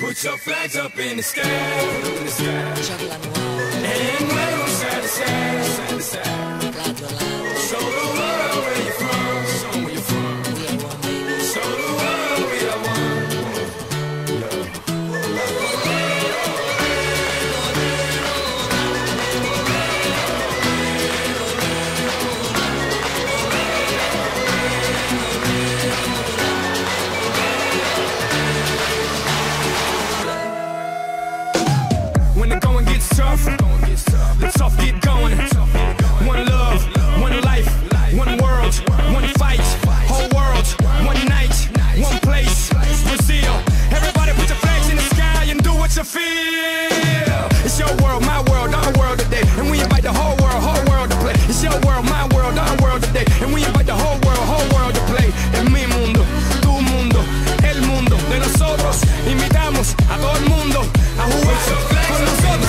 Put your flags up in the sky, put 'em in the sky. And wave 'em side to side, side to side. Show the world where you're from, show 'em where you're from. Show the world we are one. When the going gets tough, the tough get going. One love, one life, one world, one fight. Whole world, one night, one place. Brazil, everybody put your flags in the sky and do what you feel. It's your world, my world, our world today. And we invite the whole world to play. It's your world, my world, our world today. And we invite the whole world to play. Es mi mundo, tu mundo, el mundo de nosotros. Invitamos a todo el mundo a jugar con nosotros.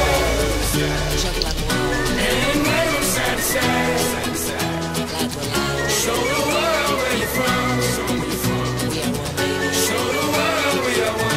And wave 'em side to side, side to side. Show the world where you're from, show 'em where you're from. Show the world we are one.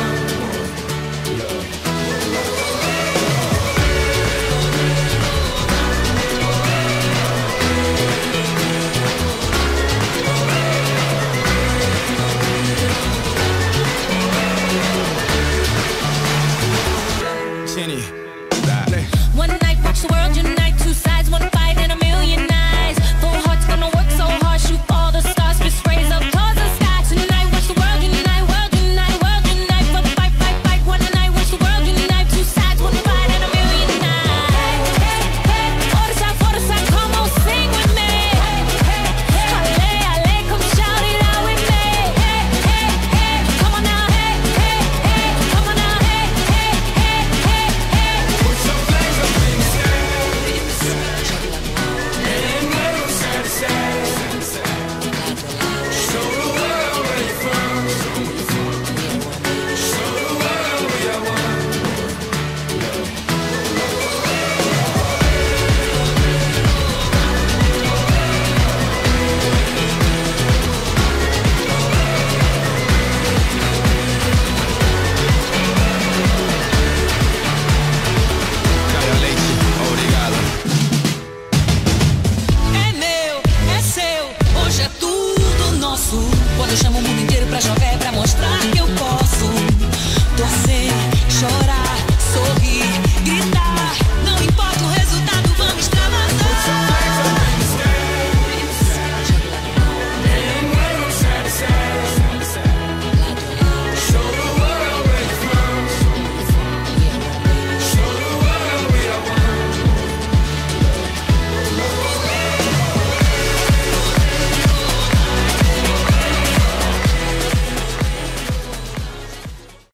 Jenny, dale. One night, watch the world unite. Two sides, one fight, and a million eyes. Full hearts gonna work so hard, shoot all the stars, fist raise up towards the sky. Tonight, watch the world unite, world unite, world unite. For the fight, fight, fight. One night, watch the world unite. Two sides, one fight, and a million eyes. Hey, hey, forza, come on, sing with me. Ale, ale, come shout it out with me. Hey, hey, hey, come on now. Hey, hey, hey, come on now. Hey, hey, hey, hey, hey. Put your flags up in the sky. And wave 'em side to side, side to side. Show the world where you're from, show 'em where you're from.